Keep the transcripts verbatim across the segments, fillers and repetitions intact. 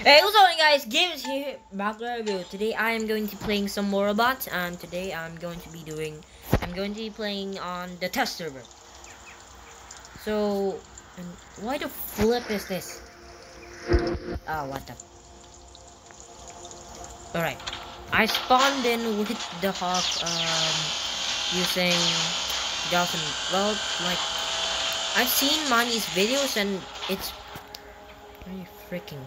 Hey, what's going guys? Games here, back to our review. Today I am going to be playing some more robots, and today I'm going to be doing, I'm going to be playing on the test server. So, and why the flip is this? Ah, what the? Alright, I spawned in with the Hawk, um, using Dolphin. Well, like, I've seen Manny's videos and it's very freaking.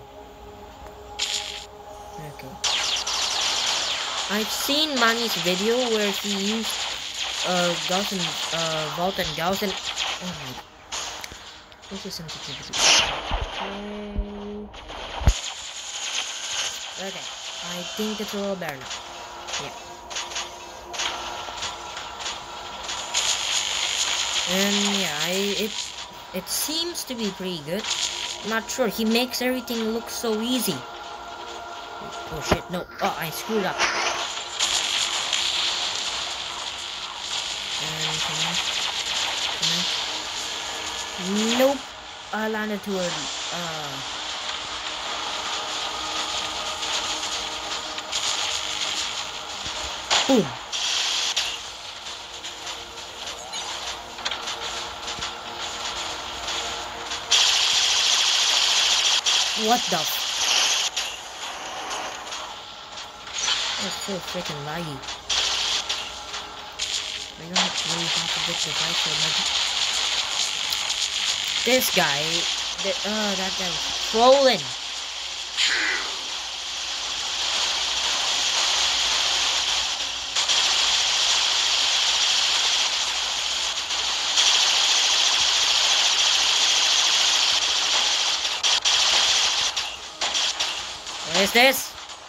Okay. I've seen Manny's video where he used uh Gaussian uh Vault and Gaussian. Oh my, this is sensitivity. Okay. Okay. I think it's a little better now. Yeah. And yeah, I it it seems to be pretty good. I'm not sure. He makes everything look so easy. Oh shit, no. Oh, I screwed up. And come on. Come on. Nope. I landed too early. Uh boom. What the f- That's so freaking laggy. I don't really have to get the right for this guy. The, uh, that guy was trolling. What is this?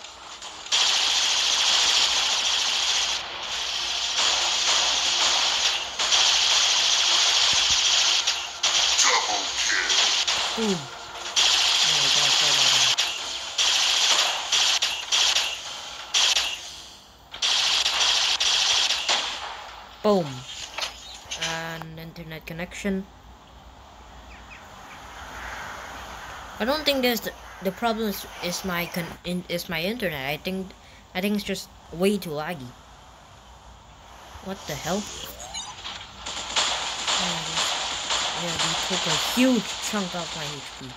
Boom. Oh my god, so bad. Boom. And internet connection. I don't think there's the, the problem is, is my con in, is my internet. I think I think it's just way too laggy. What the hell? Oh, yeah, they took a huge chunk of my H P.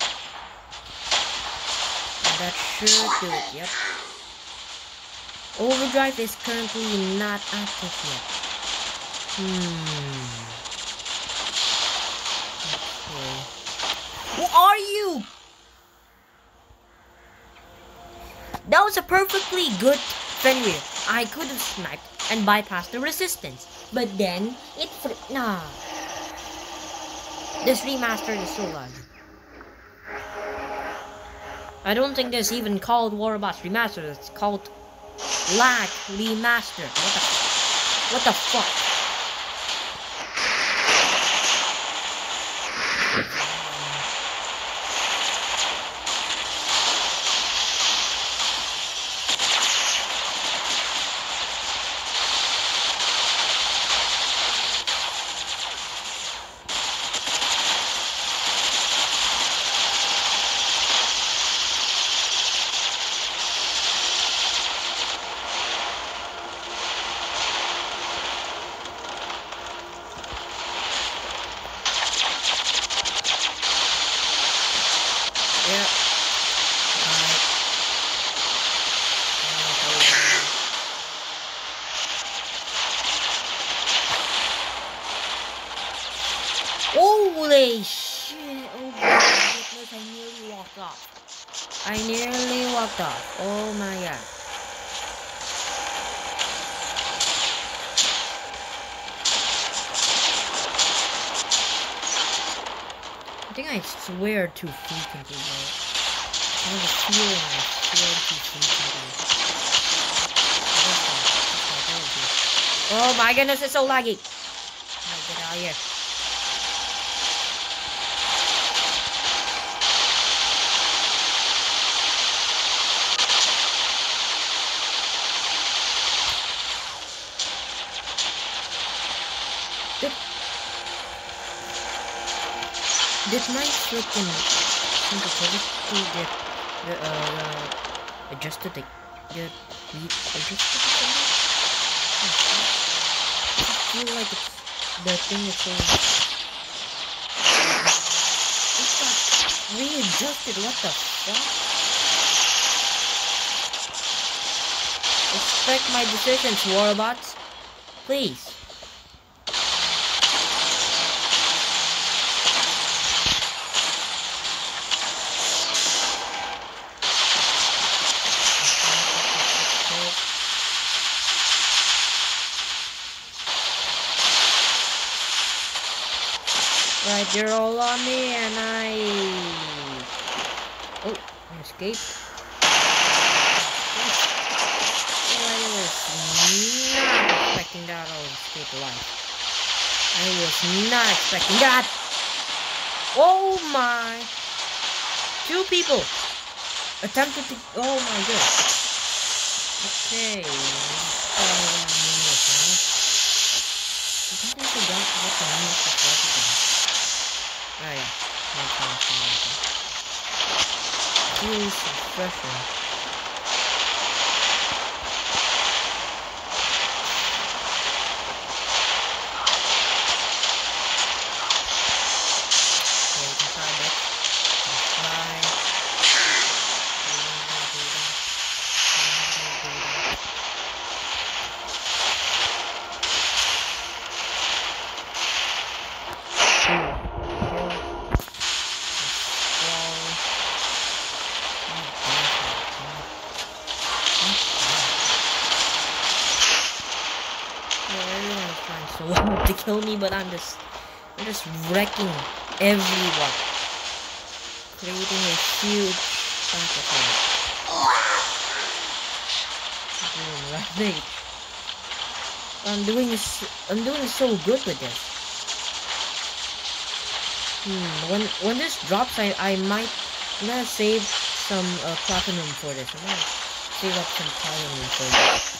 And that should do it, yep. Overdrive is currently not active yet. Hmm. Okay. Who are you? That was a perfectly good Fenrir. I could have sniped and bypassed the resistance. But then, it fr- nah. This remaster is so laggy. I don't think there's even called War Robots Remastered. It's called Lag Remastered. What the, what the fuck? Yeah. Holy shit! Oh my goodness! I nearly walked off. I nearly walked off. Oh my god. I think I swear too frequently, though. I have a feeling I swear too frequently. Oh my goodness, it's so laggy. Oh, get out of here. Did, did my freaking sensitivity get The uh the adjusted the the we adjusted the I feel like it's the thing is so it got readjusted. What the fuck? Respect my decisions, Warbots. Please. Right, they're all on me and I... Oh, I escaped. Oh, I was not expecting that I would escape alive. I was not expecting that! Oh my! Two people! Attempted to... Oh my god. Okay. I think I forgot what the name of the flag again. Oh yeah, no problem. Feels refreshing. Okay, we can try that. Fly. So hard to kill me, but I'm just, I'm just wrecking everyone, creating a huge sacrifice. Right. I'm doing, I'm doing so good with this. Hmm. When when this drops, I I might, I'm gonna save some uh, platinum for this. I'm gonna save up some platinum for this.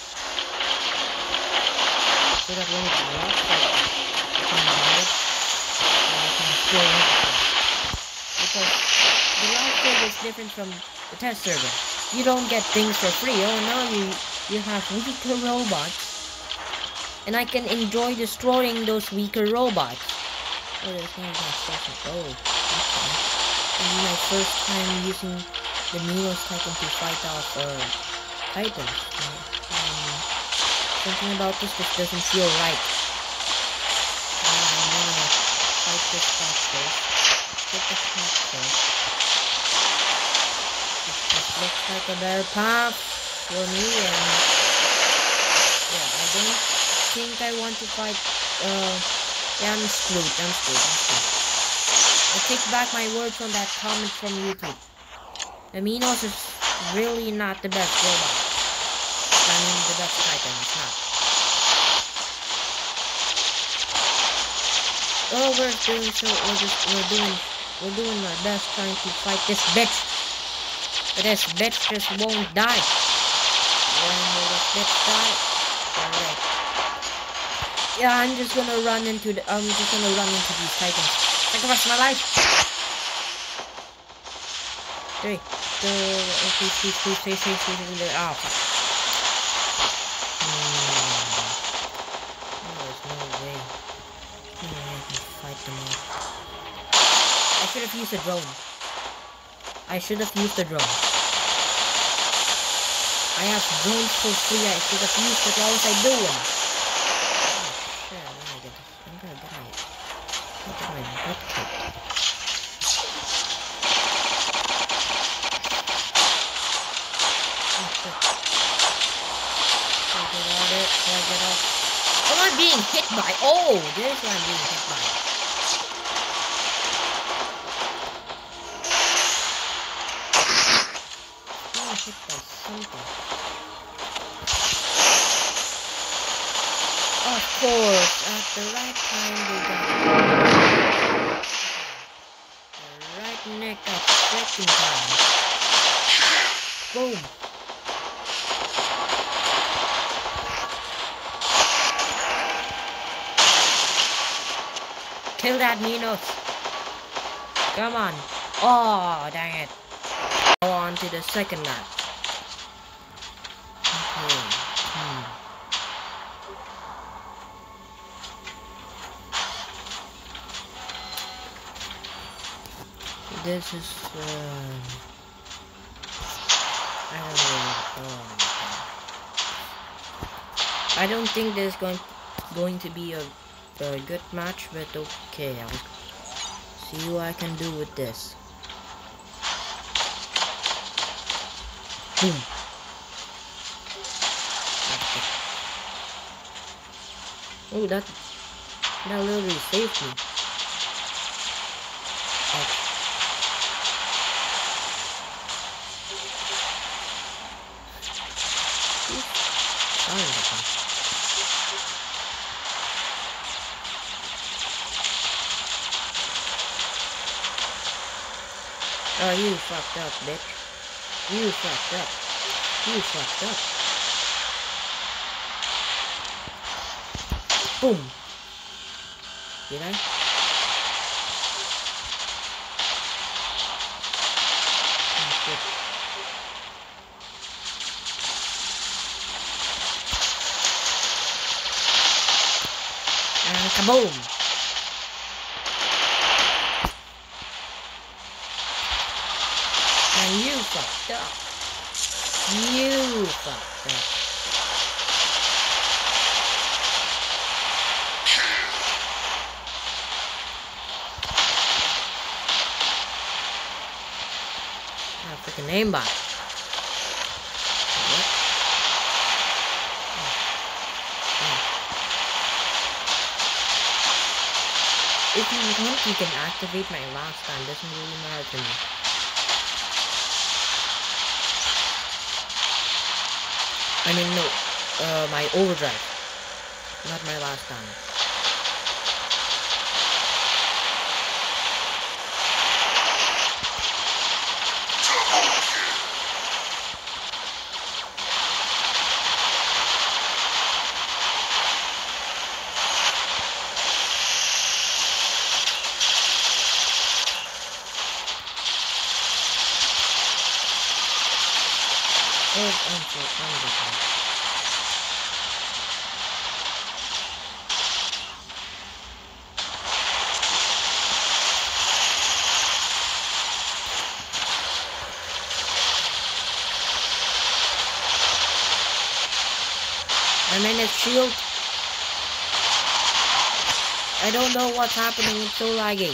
So that when it drops, I can buy it and I can still use it. Because the live server is different from the test server. You don't get things for free. Oh no, you you have weaker robots, and I can enjoy destroying those weaker robots. Oh, there's no station. Oh, okay. This is my first time using the Minos Titan to fight off uh, Titans. Um, Something about this just doesn't feel right. Uh, I'm gonna fight this part first. Get this part first. This looks like a better path for me, and yeah, I don't think I want to fight. Uh, yeah, I'm screwed. I'm screwed. I'm screwed. I take back my words on that comment from YouTube. The Minos is really not the best robot. I mean, the best Titan, it's not. Oh, we're doing so, we're just, we're doing, we're doing our best trying to fight this bitch. But this bitch just won't die. When will this bitch die? Alright. Yeah, I'm just gonna run into the, I'm just gonna run into these Titans. Sacrifice my life! Three, two, please, please, please, please, please, please, please, oh, fuck. I should have used a drone. I should have used a drone. I have drones for free. I should have used it. What was I doing? Oh shit! I'm gonna get this. I'm gonna die. I'm gonna get my butt kicked. Oh shit! Can I get out of it? Can I get out? What am I being hit by? Oh, this is what I'm being hit by. Hit by something. Of course, at the right time they got the right neck of freaking time. Boom. Kill that Minos. Come on. Oh, dang it. Now on to the second match. Okay. Hmm. This is uh, I don't know. Oh my God. I don't think there's going going to be a, a good match, but okay, I'll see what I can do with this. Boom. Oh, that that literally saved me. Ouch. Sorry about that. Oh, you fucked up, bitch. You fucked up. You fucked up. Boom. Did I? Oh, shit. And kaboom! And you fucked up. You fucked up. Ah, freaking aimbot. What? Oh. Oh. If you want, you can activate my last time. Doesn't really matter to me. I mean, no, uh, my overdrive, not my last time. Oh, I'm so, I'm different. I'm in a shield. I don't know what's happening. It's so laggy.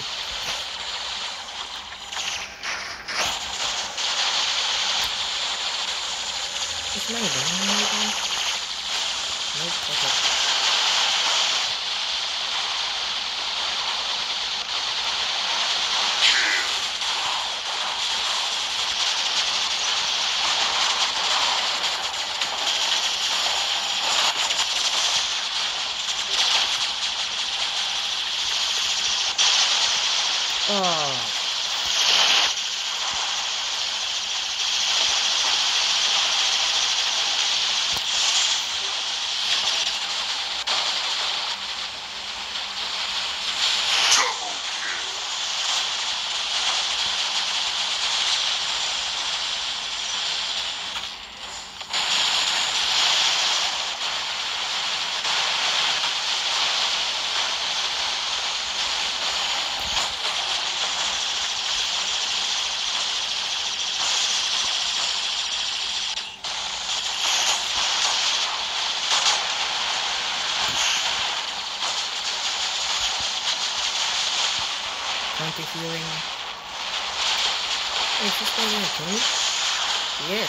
Is my gun again? Nope. Okay. Oh. Counter-healing. Wait, is this guy gonna kill me? Yes,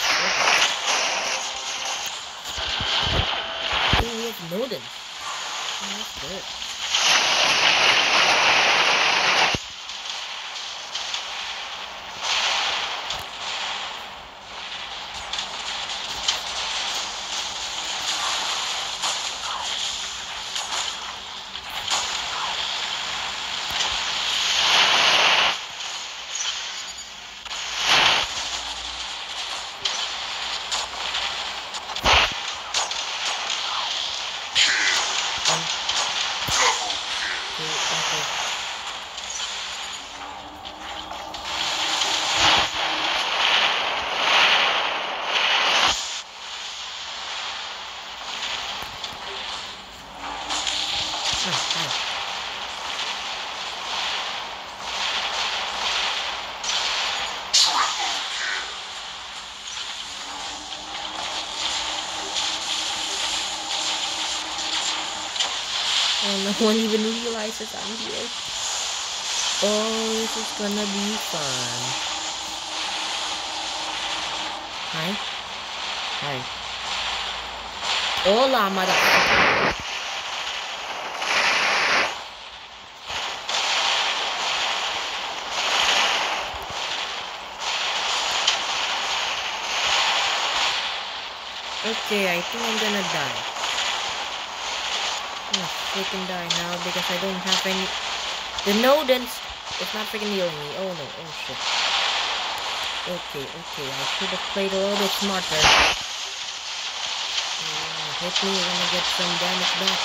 okay. Oh, we have Noden. Oh, that's good. Oh, no one even realizes I'm here. Oh, this is gonna be fun. Hi. Hi. Hola, motherfucker. Okay, I think I'm gonna die. I'm gonna freaking die now because I don't have any. The Nodens is not freaking healing me. Oh no, oh shit. Okay, okay, I should have played a little bit smarter. Uh, hit me, you're gonna get some damage back.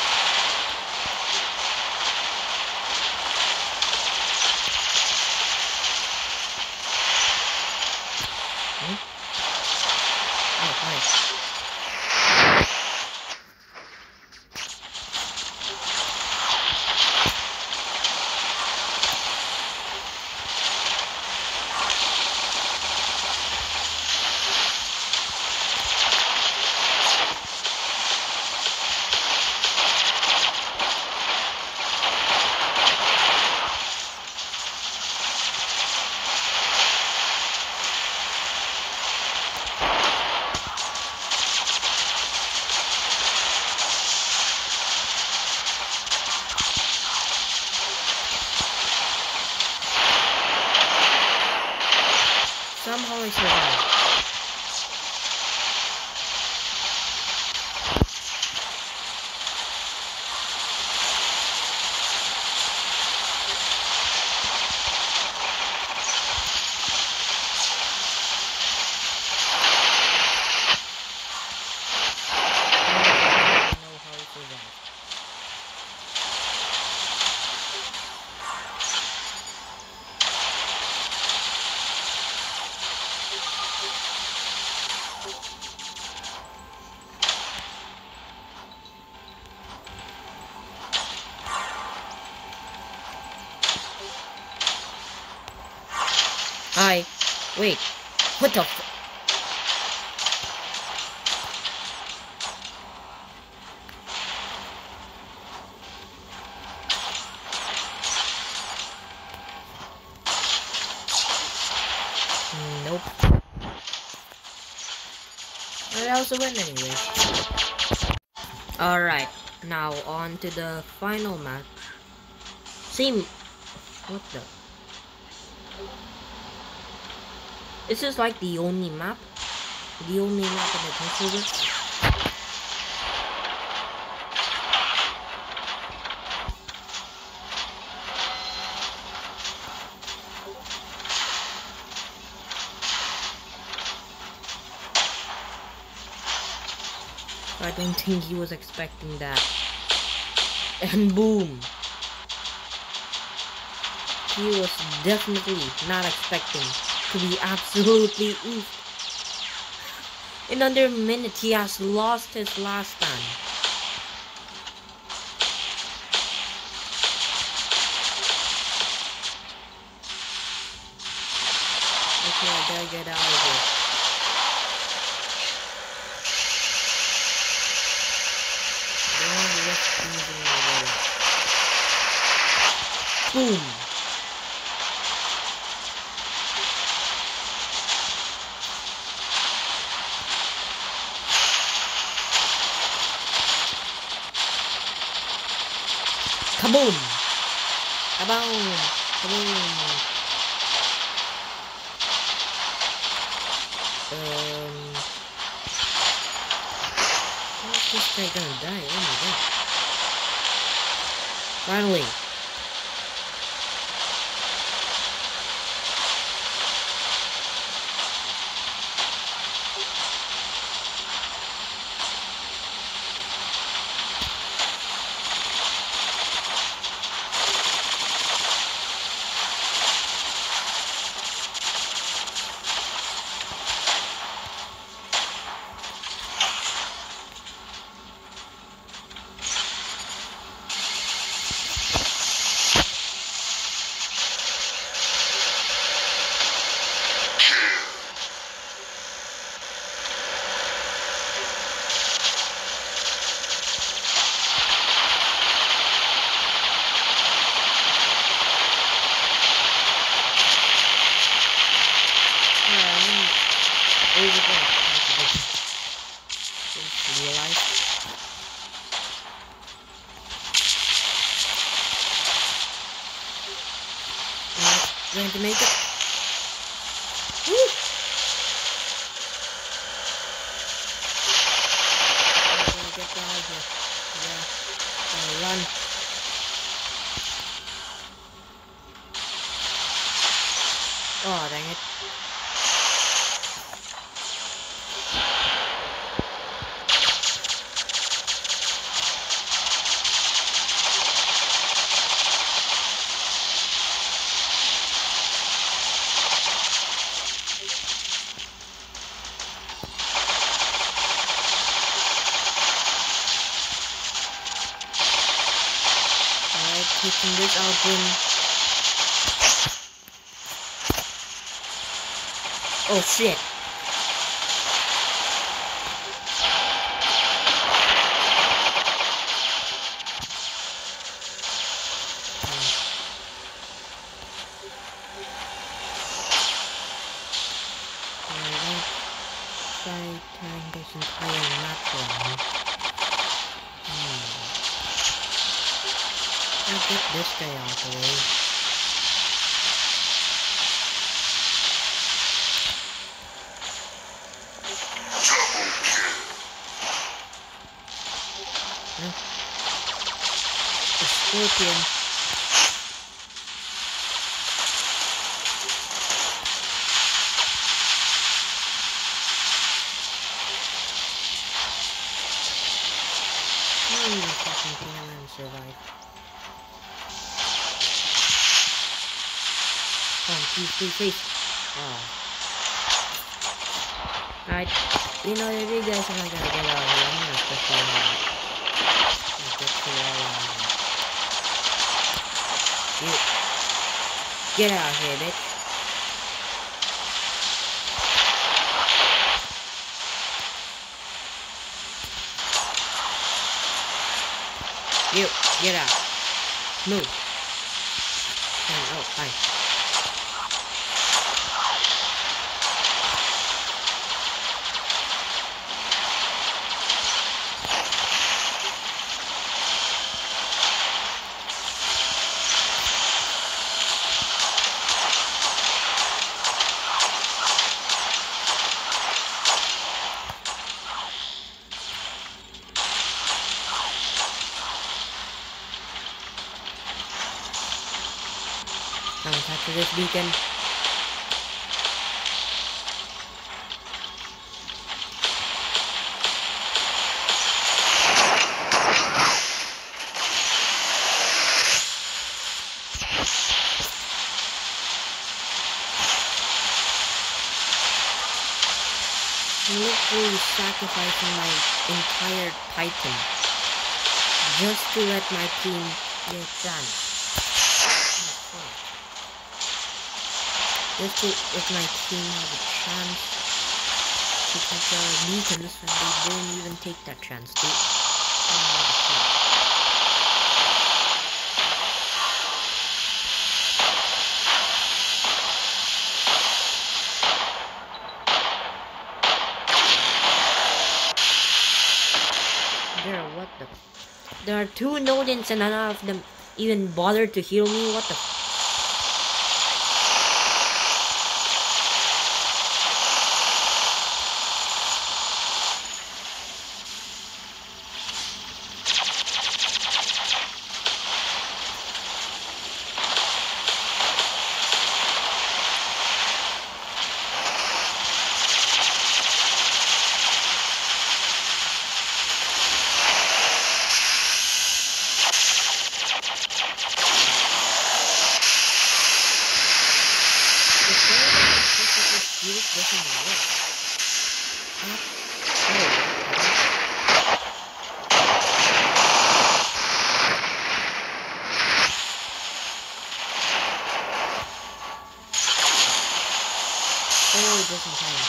Hmm? Oh, nice. Somehow I survived. I don't know how I survived. Hi. Wait. What the f- Nope. But I also win anyway. Alright. Now on to the final match. Same. What the? This is like the only map. The only map in the controller. I don't think he was expecting that. And boom! He was definitely not expecting to be absolutely oofed. In under a minute, he has lost his last stand. Okay, I gotta get out of here. Don't risk losing my way. Boom! Kaboom! Kaboom! Kaboom! Um... How is this guy gonna die? Oh my god. Finally! over there. Just realize. Alright, going to make it. Woo! I'm gonna get down here. Yeah. Gonna run. Oh, dang it. Alright, taking this out then. Oh shit. Alright, try tearing this entire map down. Hmm. I'll get this guy out of the way. Huh? A scorpion. Hmm, fucking thing, I'm gonna survive. Come on, please, please, please. Oh. Alright, you know, if you guys are not gonna get out of here, I'm gonna push you out. I'll get you all out of here. You. Get out of here, bitch. You, get out. Move. Oh, oh, hi. Now after this beacon. I'm literally sacrificing my entire Titan just to let my team get a chance. Just to let my team have a chance to take our beacons, and they didn't even take that chance, dude. There, what the? There are two Nodens and none of them even bothered to heal me. What the? This doesn't work. Huh? Oh. Oh, it doesn't time.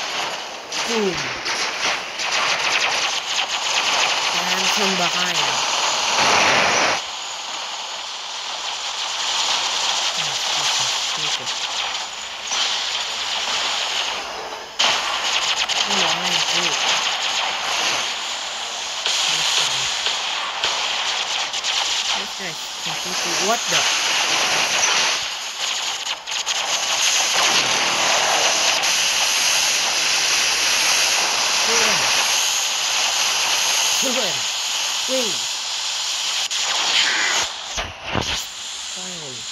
Boom. And from behind. This guy's completely. What the? Kill him. Kill him. Please. Finally.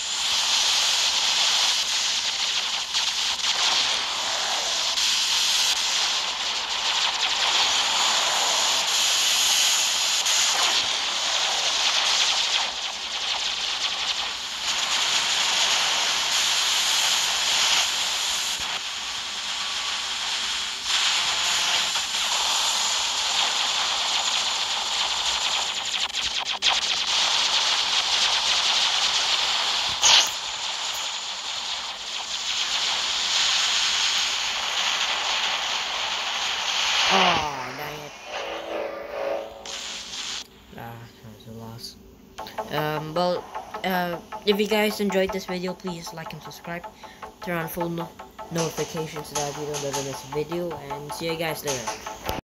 Oh, dang it. Ah, that was a loss. Um, well, uh, if you guys enjoyed this video, please like and subscribe. Turn on full no notifications so that you don't ever miss a video. And see you guys later.